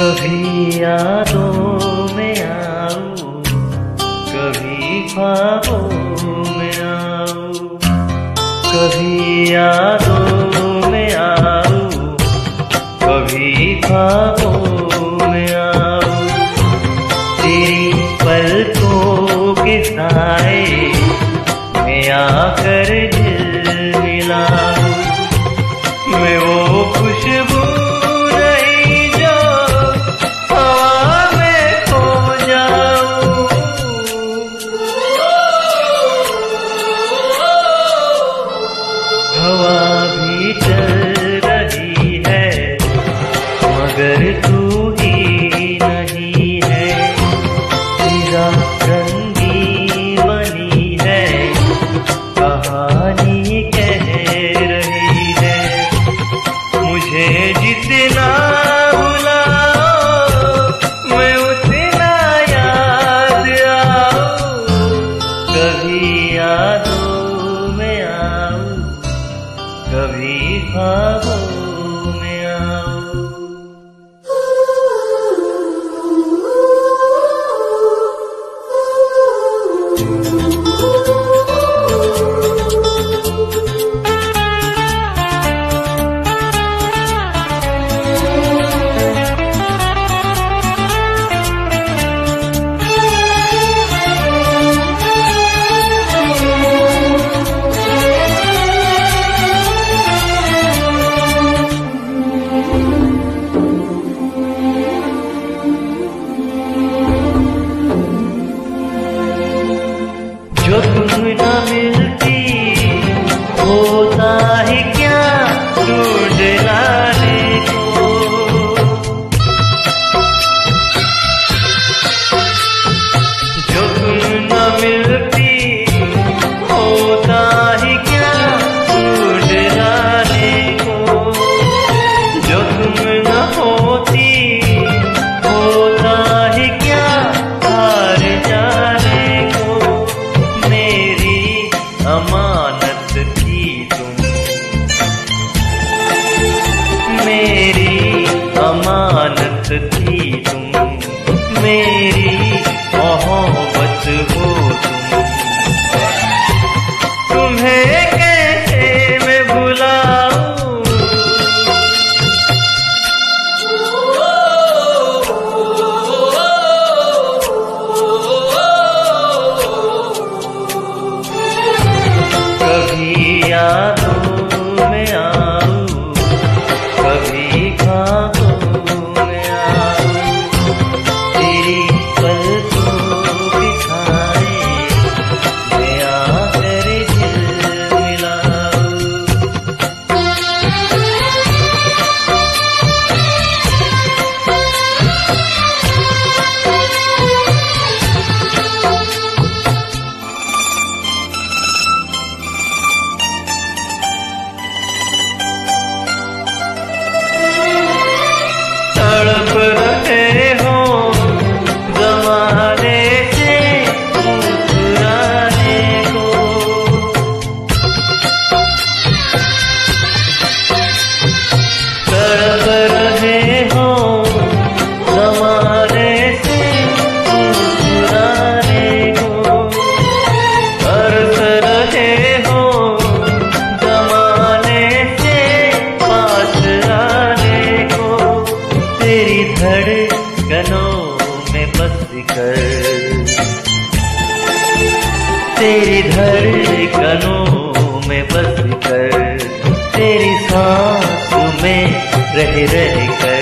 कभी यादों में आऊं, कभी ख्वाबों में आऊं, कभी यादों में आऊं, कभी ख्वाबों में आऊं। तेरी पलकों के साए में आकर दिल मिलाऊं। मैं वो खुशबू नहीं जो हवा में खो जाऊं। हवा भी चल रही है मगर तू ही नहीं है। फिजा रंगी बनी है, कहानी कह रही है। मुझे जितना बुलाओ मैं उतना याद आऊं। कभी यादों में आऊं, कभी ख्वाबों में आऊं। जो तुम न मिलती होता है क्या ढूंढ लाने को। जो तुम न मिलती होता है क्या ढूंढ लाने को। जो तुम न होती होता है क्या हार जाने को। मेरी अमानत थी तुम, मेरी अमानत थी तुम, मेरी मोहब्बत हो तुम। तुम्हें कैसे मैं भुलाऊं। कभी यादों में आऊं, कभी ख्वाबों में आऊं। तेरी पलकों के साए में आकर दिल मिलाऊं। तड़प रहे हो ज़माने से मुस्कुराने को। तड़प रहे हो ज़माने से मुस्कुराने को। तरस रहे हो ज़माने से पास आने को। तेरी धड़कनों में बस कर, तेरी धड़कनों में बस कर, तेरी सांस में रह रह कर।